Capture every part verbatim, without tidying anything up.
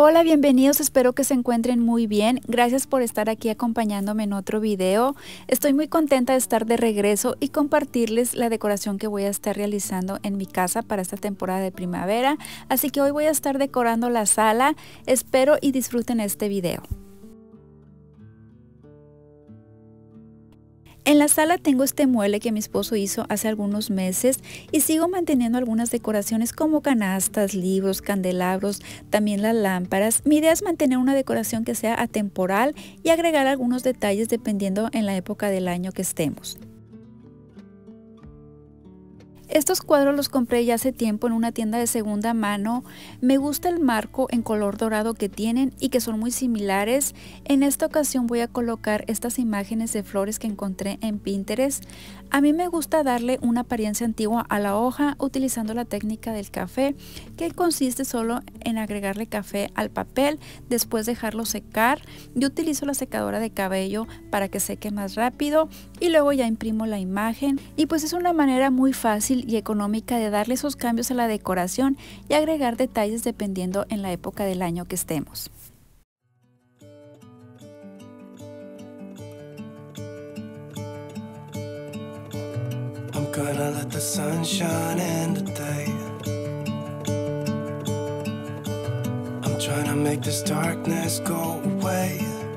Hola, bienvenidos, espero que se encuentren muy bien. Gracias por estar aquí acompañándome en otro video. Estoy muy contenta de estar de regreso y compartirles la decoración que voy a estar realizando en mi casa para esta temporada de primavera. Así que hoy voy a estar decorando la sala. Espero y disfruten este video. En la sala tengo este mueble que mi esposo hizo hace algunos meses y sigo manteniendo algunas decoraciones como canastas, libros, candelabros, también las lámparas. Mi idea es mantener una decoración que sea atemporal y agregar algunos detalles dependiendo en la época del año que estemos. Estos cuadros los compré ya hace tiempo en una tienda de segunda mano. Me gusta el marco en color dorado que tienen y que son muy similares. En esta ocasión voy a colocar estas imágenes de flores que encontré en Pinterest. A mí me gusta darle una apariencia antigua a la hoja utilizando la técnica del café, que consiste solo en agregarle café al papel, después dejarlo secar. Yo utilizo la secadora de cabello para que seque más rápido y luego ya imprimo la imagen. Y pues es una manera muy fácil y económica de darle esos cambios a la decoración y agregar detalles dependiendo en la época del año que estemos. I'm gonna let the sun shine in today. I'm trying to make this darkness go away.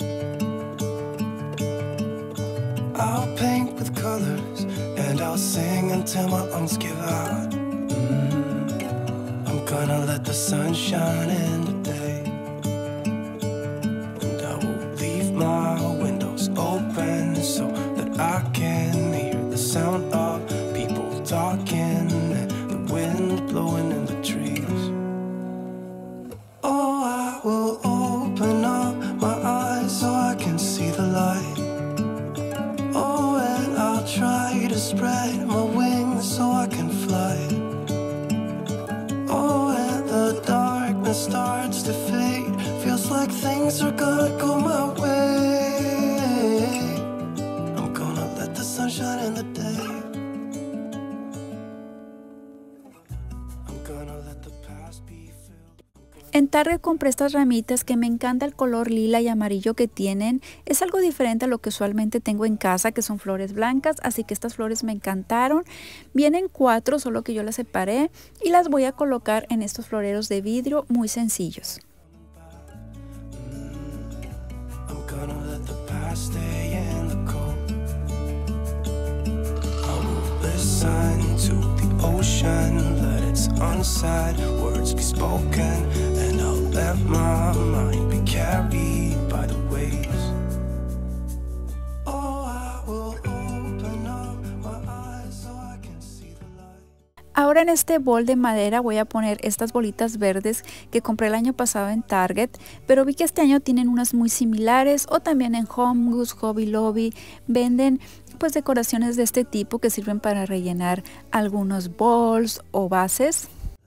I'll paint with colors and I'll sing until my lungs give out. Mm-hmm. I'm gonna let the sun shine in today. And I will leave my windows open so that I can hear the sound of people talking and the wind blowing in the trees. Oh, I will open up my eyes so I can see the light. Oh, and I'll try to spread my wings so I can fly. Oh, and the darkness starts to fade. Feels like things are gonna go my way. I'm gonna let the sun shine in the day. I'm gonna let the past be filled. En Target compré estas ramitas que me encanta el color lila y amarillo que tienen. Es algo diferente a lo que usualmente tengo en casa, que son flores blancas, así que estas flores me encantaron. Vienen cuatro, solo que yo las separé y las voy a colocar en estos floreros de vidrio muy sencillos. I'm gonna let the past stay in the cold. I will listen to the ocean, let its unsaid words be spoken, and I'll let my mind be carried by the waves. Oh, I will open up my eyes so I can see the light. Ahora en este bol de madera voy a poner estas bolitas verdes que compré el año pasado en Target, pero vi que este año tienen unas muy similares, o también en HomeGoods, Hobby Lobby venden pues decoraciones de este tipo que sirven para rellenar algunos bowls o vases.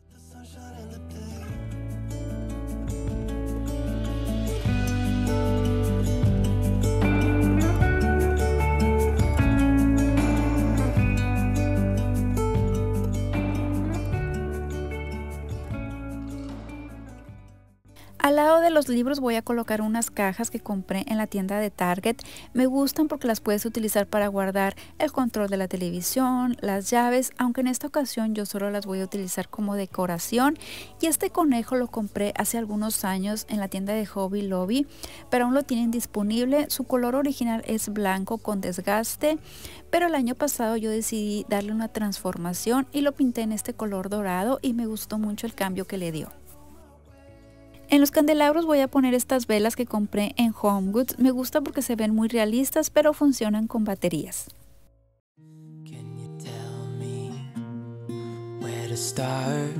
Al lado de los libros voy a colocar unas cajas que compré en la tienda de Target. Me gustan porque las puedes utilizar para guardar el control de la televisión, las llaves, aunque en esta ocasión yo solo las voy a utilizar como decoración. Y este conejo lo compré hace algunos años en la tienda de Hobby Lobby, pero aún lo tienen disponible. Su color original es blanco con desgaste, pero el año pasado yo decidí darle una transformación y lo pinté en este color dorado y me gustó mucho el cambio que le dio. En los candelabros voy a poner estas velas que compré en HomeGoods. Me gusta porque se ven muy realistas, pero funcionan con baterías. Can you tell me where to start?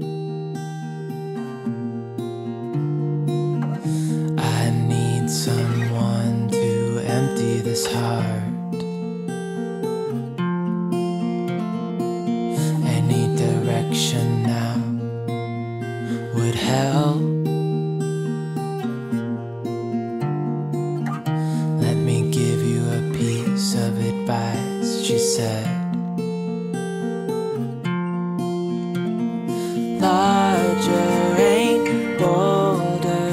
I need someone to empty this heart. Any direction now would help. Of advice, she said. Larger ain't bolder.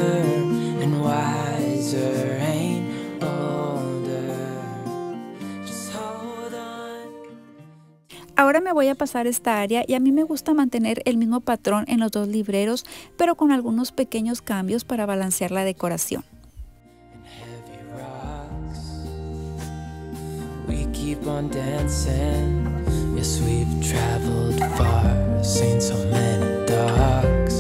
voy a pasar esta área y a mí me gusta mantener el mismo patrón en los dos libreros, pero con algunos pequeños cambios para balancear la decoración. We keep on dancing. Yes, we've traveled far, seen so many dogs.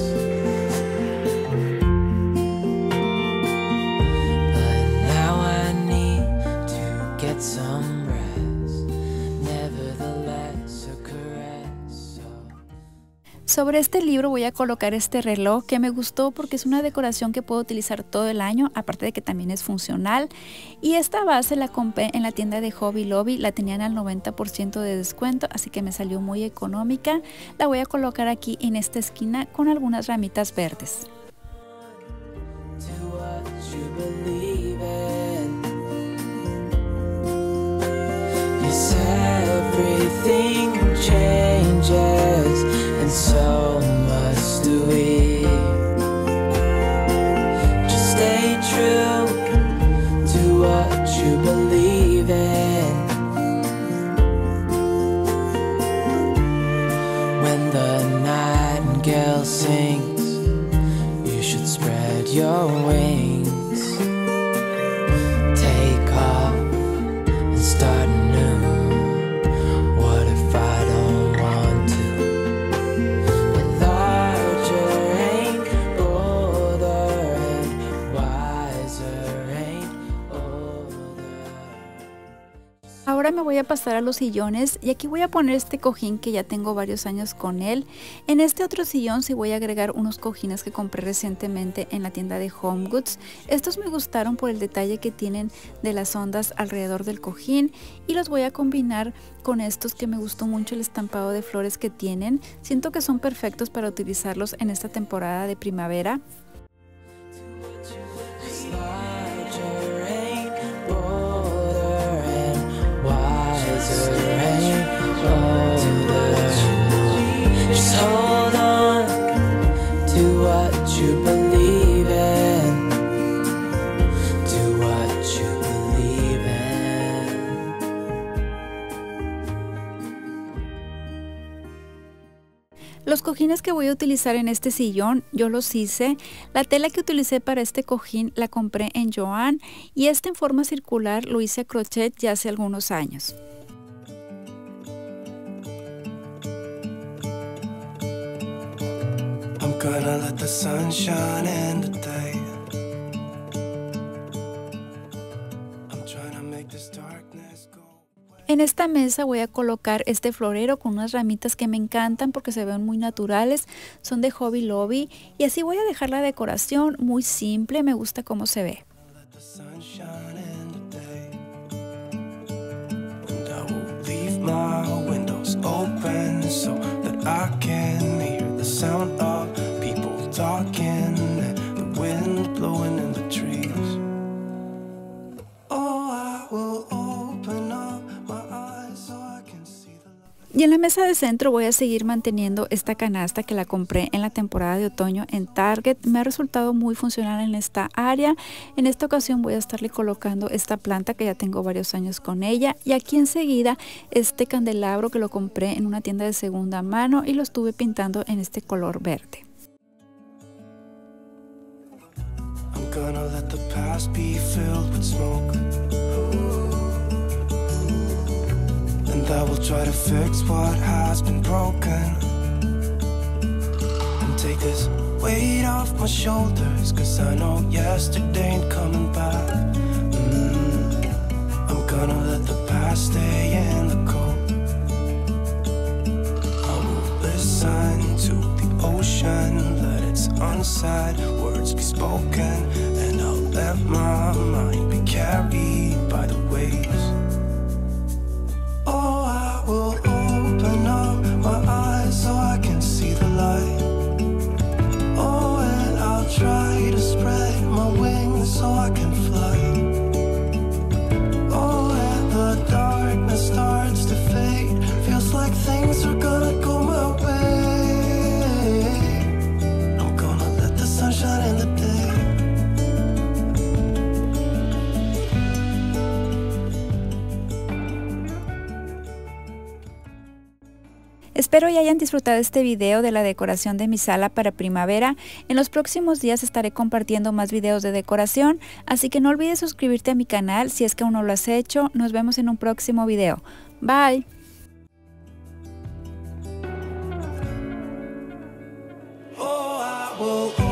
But now I need to get some rest. Nevertheless, a caress. Sobre este libro voy a colocar este reloj que me gustó porque es una decoración que puedo utilizar todo el año, aparte de que también es funcional. Y esta base la compré en la tienda de Hobby Lobby, la tenían al noventa por ciento de descuento, así que me salió muy económica. La voy a colocar aquí en esta esquina con algunas ramitas verdes. So must we. Just stay true to what you believe in. When the nightingale sings, you should spread your wings. Take off and start anew. What if I don't want to? Ahora me voy a pasar a los sillones y aquí voy a poner este cojín que ya tengo varios años con él. En este otro sillón sí voy a agregar unos cojines que compré recientemente en la tienda de Home Goods. Estos me gustaron por el detalle que tienen de las ondas alrededor del cojín y los voy a combinar con estos que me gustó mucho el estampado de flores que tienen. Siento que son perfectos para utilizarlos en esta temporada de primavera. Just hold on to what you believe in, to what you believe in. Los cojines que voy a utilizar en este sillón, yo los hice. La tela que utilicé para este cojín la compré en Joann y este en forma circular lo hice a crochet ya hace algunos años. Gonna let the sun shine in today. I'm trying to make this darkness go away. En esta mesa voy a colocar este florero con unas ramitas que me encantan porque se ven muy naturales, son de Hobby Lobby y así voy a dejar la decoración muy simple, me gusta cómo se ve. Let the sun shine in today. And I will leave my windows open so that I can hear the sound of talking and the wind blowing in the trees. Oh, I will open up my eyes so I can see the light. Y en la mesa de centro voy a seguir manteniendo esta canasta que la compré en la temporada de otoño en Target. Me ha resultado muy funcional en esta área. En esta ocasión voy a estarle colocando esta planta que ya tengo varios años con ella. Y aquí enseguida este candelabro que lo compré en una tienda de segunda mano y lo estuve pintando en este color verde. Gonna let the past be filled with smoke, and I will try to fix what has been broken and take this weight off my shoulders, cause I know yesterday ain't coming back. mm. I'm gonna let the past stay in the cold. I will listen to the ocean, let its unsaid words be spoken, and I'll let my mind be carried by the waves. Oh, I will open up my eyes so I can see the light. Oh, and I'll try to spread my wings so I can fly. Oh, and the darkness starts to fade, feels like things are gonna go my way. I'm gonna let the sun shine in the day. Espero y hayan disfrutado este video de la decoración de mi sala para primavera. En los próximos días estaré compartiendo más videos de decoración, así que no olvides suscribirte a mi canal si es que aún no lo has hecho. Nos vemos en un próximo video. Bye. Oh, I will